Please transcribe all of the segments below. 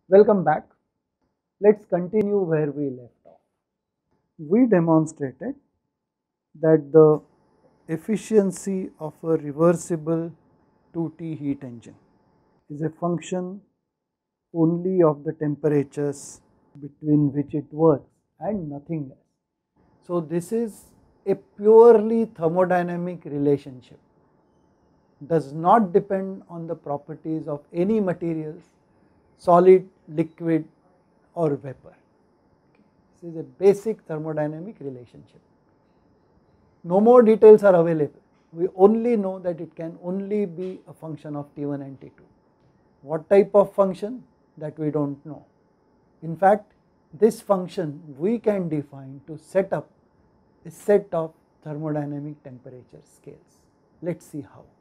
Welcome back. Let's continue where we left off. We demonstrated that the efficiency of a reversible 2T heat engine is a function only of the temperatures between which it works and nothing else. So this is a purely thermodynamic relationship, does not depend on the properties of any materials, solid, liquid or vapor. This is a basic thermodynamic relationship. No more details are available. We only know that it can only be a function of T1 and T2. What type of function, that we do not know. In fact, this function we can define to set up a set of thermodynamic temperature scales. Let us see how.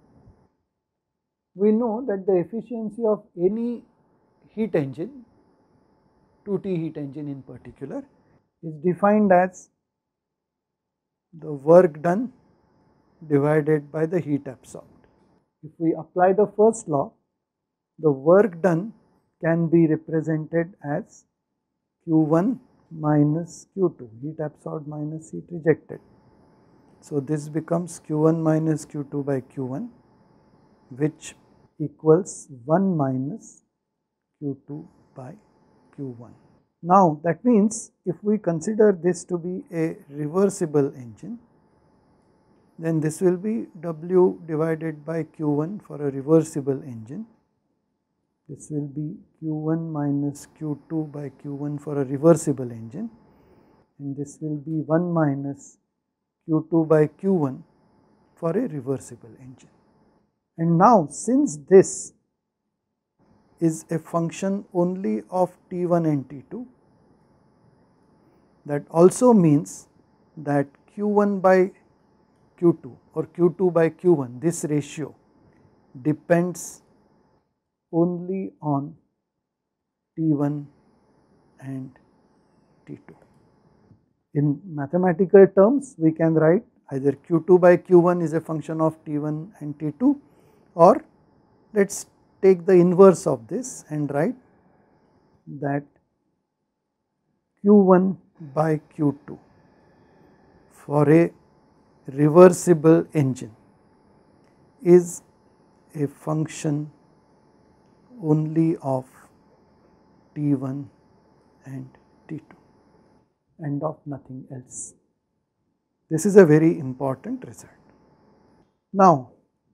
We know that the efficiency of any heat engine, 2T heat engine in particular, is defined as the work done divided by the heat absorbed. If we apply the first law, the work done can be represented as Q1 minus Q2, heat absorbed minus heat rejected. So this becomes Q1 minus Q2 by Q1, which equals 1 minus Q2 by Q1. Now that means if we consider this to be a reversible engine, then this will be W divided by Q1 for a reversible engine. This will be Q1 minus Q2 by Q1 for a reversible engine, and this will be 1 minus Q2 by Q1 for a reversible engine. And now since this is a function only of T1 and T2, that also means that Q1 by Q2 or Q2 by Q1, this ratio depends only on T1 and T2. In mathematical terms, we can write either Q2 by Q1 is a function of T1 and T2, or let us take the inverse of this and write that Q1 by Q2 for a reversible engine is a function only of T1 and T2 and of nothing else. This is a very important result. Now,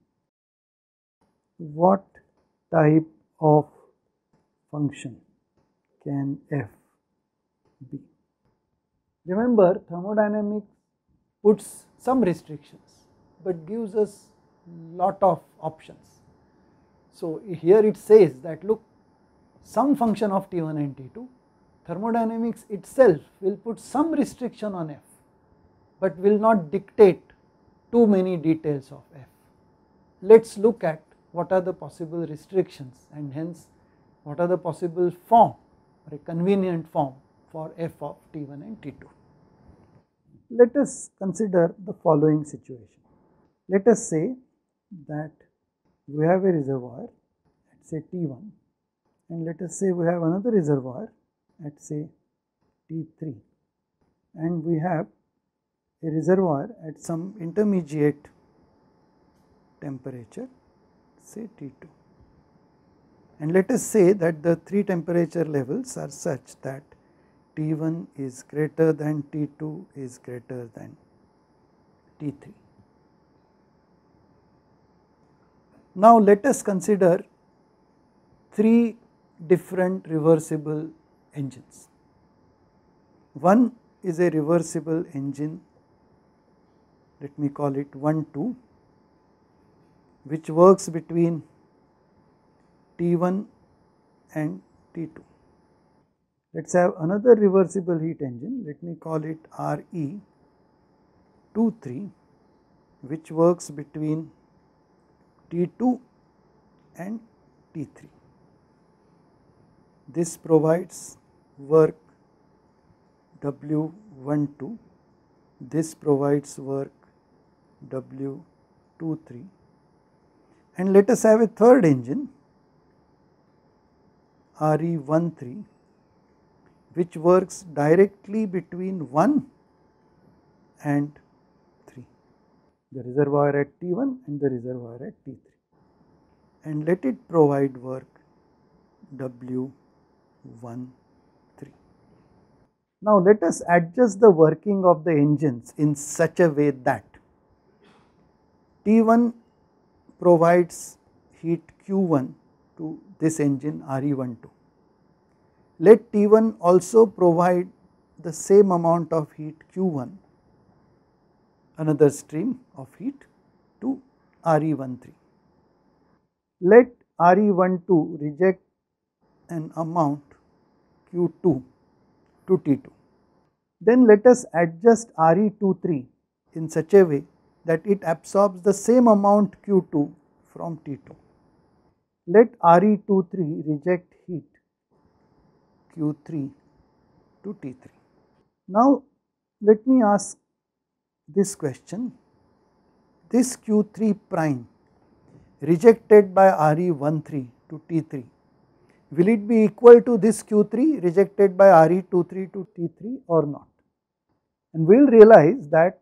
what type of function can f be? Remember, thermodynamics puts some restrictions but gives us lot of options. So here it says that look, some function of T1 and T2, thermodynamics itself will put some restriction on f but will not dictate too many details of f. Let us look at what are the possible restrictions and hence what are the possible form or a convenient form for f of T1 and T2. Let us consider the following situation. Let us say that we have a reservoir at say T1, and let us say we have another reservoir at say T3, and we have a reservoir at some intermediate temperature say T2, and let us say that the three temperature levels are such that T1 is greater than T2 is greater than T3. Now let us consider three different reversible engines. One is a reversible engine, let me call it 1, 2, which works between T1 and T2. Let us have another reversible heat engine, let me call it RE 2, 3, which works between T2 and T3. This provides work W12, this provides work W23, and let us have a third engine RE13 which works directly between 1 and 3, the reservoir at T1 and the reservoir at T3, and let it provide work W13. Now let us adjust the working of the engines in such a way that T1 provides heat Q1 to this engine RE12. Let T1 also provide the same amount of heat Q1, another stream of heat, to RE13. Let RE12 reject an amount Q2 to T2. Then let us adjust RE23 in such a way that it absorbs the same amount Q2 from T2. Let RE23 reject heat Q3 to T3. Now let me ask this question: this Q3 prime rejected by RE13 to T3, will it be equal to this Q3 rejected by RE23 to T3 or not? And we will realize that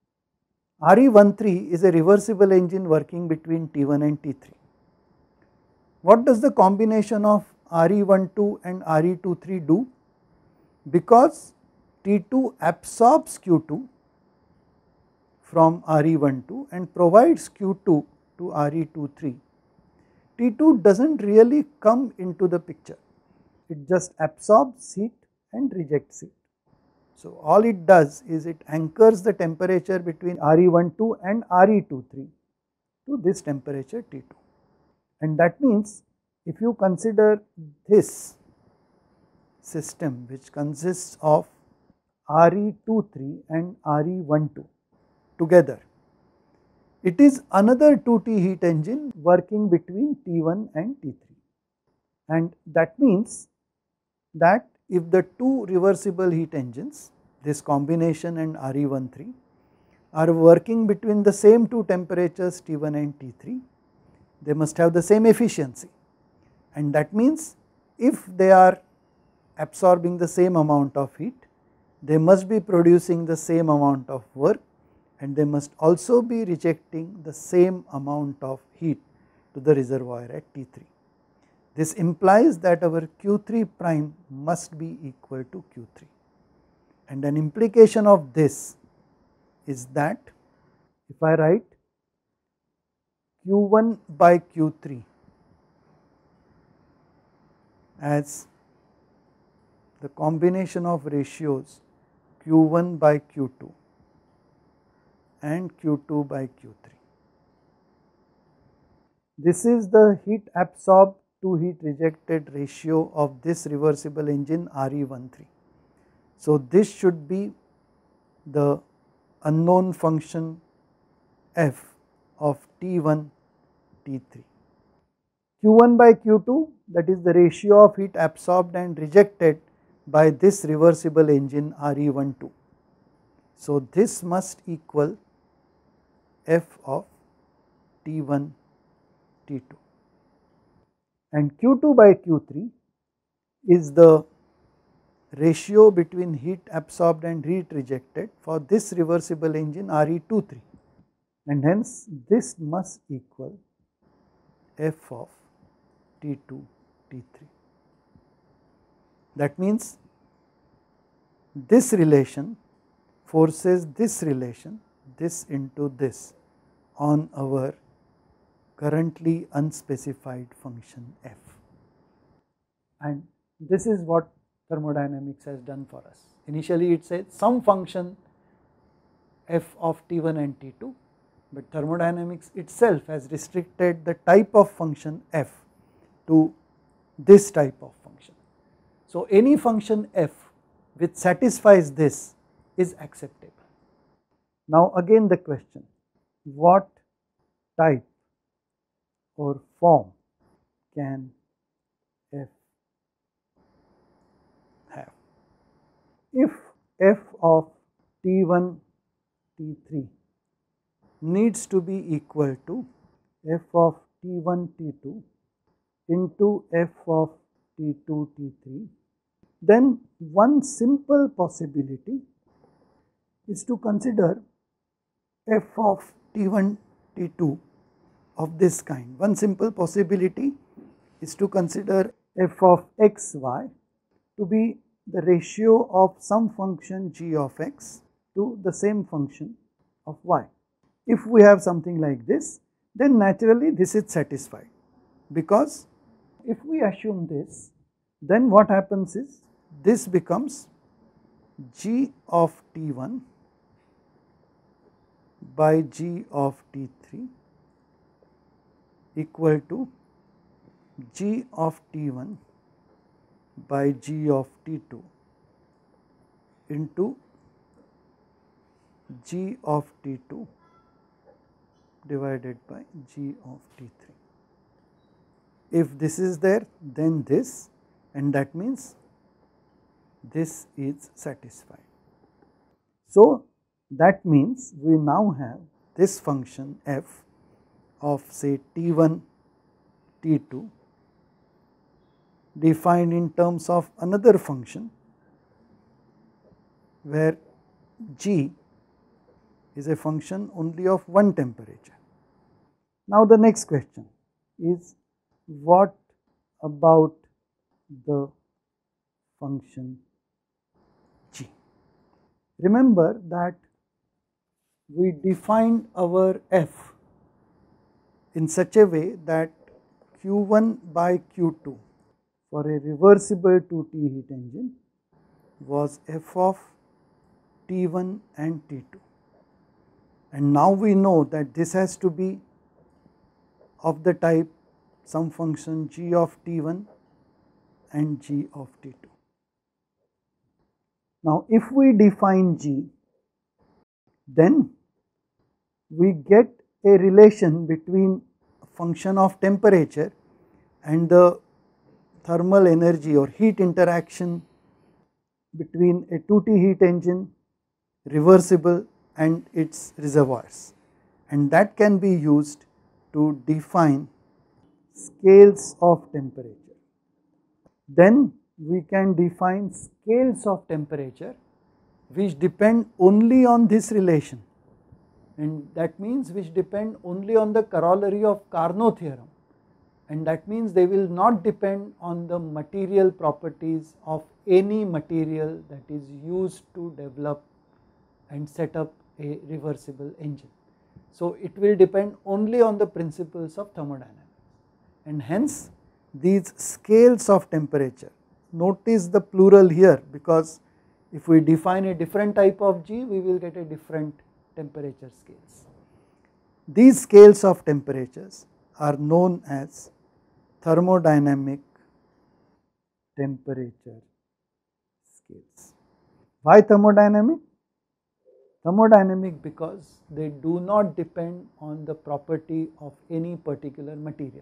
RE13 is a reversible engine working between T1 and T3. What does the combination of RE12 and RE23 do? Because T2 absorbs Q2 from RE12 and provides Q2 to RE23, T2 does not really come into the picture, it just absorbs heat and rejects heat. So all it does is it anchors the temperature between RE12 and RE23 to this temperature T2, and that means if you consider this system which consists of RE23 and RE12 together, it is another 2T heat engine working between T1 and T3, and that means that if the two reversible heat engines, this combination and RE13, are working between the same two temperatures T1 and T3, they must have the same efficiency, and that means if they are absorbing the same amount of heat, they must be producing the same amount of work, and they must also be rejecting the same amount of heat to the reservoir at T3. This implies that our Q3 prime must be equal to Q3, and an implication of this is that if I write Q1 by Q3 as the combination of ratios Q1 by Q2 and Q2 by Q3, this is the heat absorbed to heat rejected ratio of this reversible engine RE13. So this should be the unknown function f of T1 T3. Q1 by Q2, that is the ratio of heat absorbed and rejected by this reversible engine RE12. So this must equal f of T1 T2, and Q2 by Q3 is the ratio between heat absorbed and heat rejected for this reversible engine RE23, and hence this must equal f of T2 T3. That means this relation forces this relation, this into this, on our currently unspecified function f, and this is what thermodynamics has done for us. Initially it said some function f of T1 and T2, but thermodynamics itself has restricted the type of function f to this type of function. So any function f which satisfies this is acceptable. Now again the question, what type or form can f have? If f of T1 T3 needs to be equal to f of T1 T2 into f of T2, T3, then one simple possibility is to consider f of T1, T2 of this kind. One simple possibility is to consider f of x, y to be the ratio of some function g of x to the same function of y. If we have something like this, then naturally this is satisfied, because if we assume this, then what happens is this becomes g of T1 by g of T3 equal to g of T1 by g of T2 into g of T2 divided by g of T3. If this is there, then this, and that means this is satisfied. So that means we now have this function f of say T1, T2 defined in terms of another function where g is a function only of one temperature. Now the next question is, what about the function g? Remember that we defined our f in such a way that Q1 by Q2 for a reversible 2T heat engine was f of T1 and T2, and now we know that this has to be of the type some function g of T1 and g of T2. Now if we define g, then we get a relation between a function of temperature and the thermal energy or heat interaction between a 2T heat engine, reversible, and its reservoirs, and that can be used to define scales of temperature. Then we can define scales of temperature which depend only on this relation, and that means which depend only on the corollary of Carnot theorem, and that means they will not depend on the material properties of any material that is used to develop and set up a reversible engine. So it will depend only on the principles of thermodynamics, and hence these scales of temperature, notice the plural here, because if we define a different type of G, we will get a different temperature scales. These scales of temperatures are known as thermodynamic temperature scales. Why thermodynamic? Thermodynamic because they do not depend on the property of any particular material.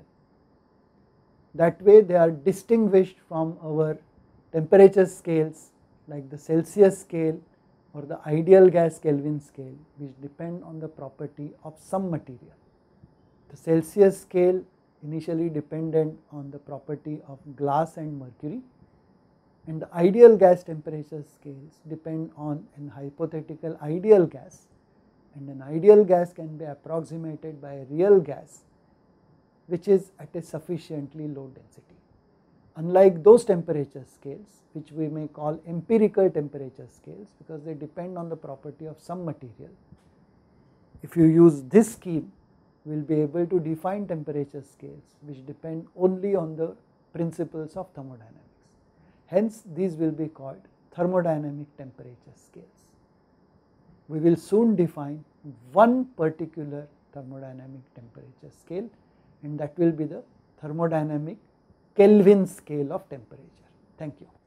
That way they are distinguished from our temperature scales like the Celsius scale or the ideal gas Kelvin scale, which depend on the property of some material. The Celsius scale initially depended on the property of glass and mercury, and the ideal gas temperature scales depend on an hypothetical ideal gas, and an ideal gas can be approximated by a real gas which is at a sufficiently low density. Unlike those temperature scales, which we may call empirical temperature scales because they depend on the property of some material, if you use this scheme, we will be able to define temperature scales which depend only on the principles of thermodynamics. Hence these will be called thermodynamic temperature scales. We will soon define one particular thermodynamic temperature scale, and that will be the thermodynamic Kelvin scale of temperature. Thank you.